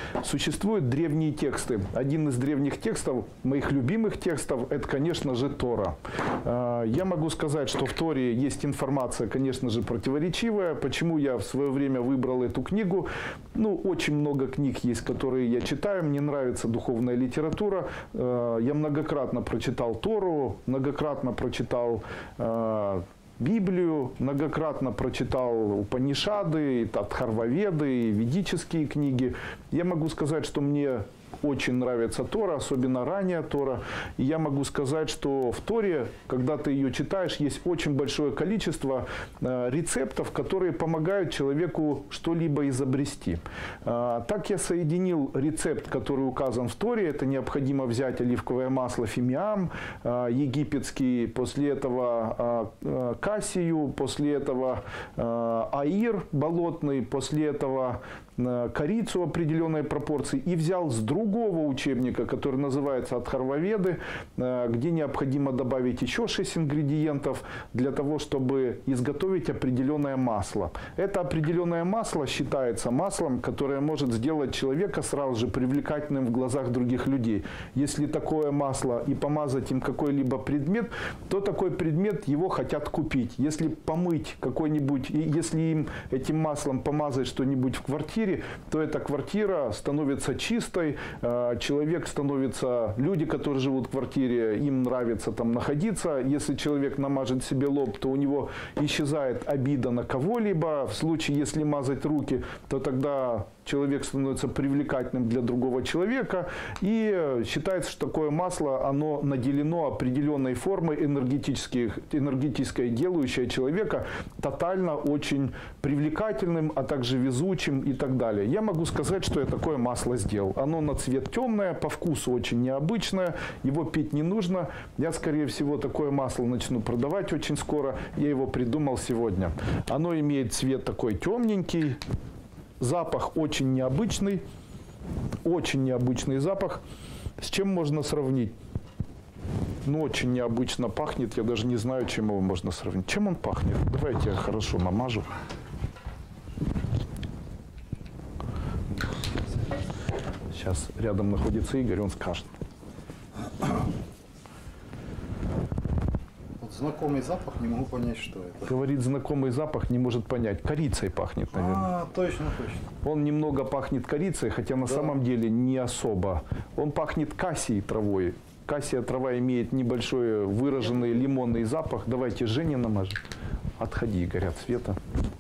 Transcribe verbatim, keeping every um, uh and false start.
Существуют древние тексты. Один из древних текстов, моих любимых текстов, это, конечно же, Тора. Я могу сказать, что в Торе есть информация, конечно же, противоречивая. Почему я в свое время выбрал эту книгу? Ну, очень много книг есть, которые я читаю. Мне нравится духовная литература. Я многократно прочитал Тору, многократно прочитал Библию, многократно прочитал Упанишады, Атхарваведы, ведические книги. Я могу сказать, что мне очень нравится Тора, особенно ранняя Тора. И я могу сказать, что в Торе, когда ты ее читаешь, есть очень большое количество э, рецептов, которые помогают человеку что-либо изобрести. Э, так я соединил рецепт, который указан в Торе. Это необходимо взять оливковое масло фимиам, э, египетский, после этого э, кассию, после этого э, аир болотный, после этого э, корицу определенной пропорции. И взял с другого учебника, который называется Атхарваведы, где необходимо добавить еще шесть ингредиентов для того, чтобы изготовить определенное масло. Это определенное масло считается маслом, которое может сделать человека сразу же привлекательным в глазах других людей. Если такое масло и помазать им какой-либо предмет, то такой предмет его хотят купить. Если помыть какой-нибудь, если им этим маслом помазать что-нибудь в квартире, то эта квартира становится чистой, человек становится, люди, которые живут в квартире, им нравится там находиться. Если человек намажет себе лоб, то у него исчезает обида на кого-либо. В случае, если мазать руки, то тогда человек становится привлекательным для другого человека. И считается, что такое масло, оно наделено определенной формой энергетической, делающей человека тотально очень привлекательным, а также везучим и так далее. Я могу сказать, что я такое масло сделал. Оно на цвет темное, по вкусу очень необычное, его пить не нужно. Я, скорее всего, такое масло начну продавать очень скоро. Я его придумал сегодня. Оно имеет цвет такой темненький. Запах очень необычный, очень необычный запах. С чем можно сравнить? Ну, очень необычно пахнет, я даже не знаю, чем его можно сравнить. Чем он пахнет? Давайте я хорошо намажу. Сейчас рядом находится Игорь, он скажет. Знакомый запах, не могу понять, что это. Говорит, знакомый запах, не может понять. Корицей пахнет, наверное. А, точно, точно. Он немного пахнет корицей, хотя на да. самом деле не особо. Он пахнет кассией травой. Кассия трава имеет небольшой выраженный лимонный запах. Давайте Жене намажем. Отходи, Игорь, от света.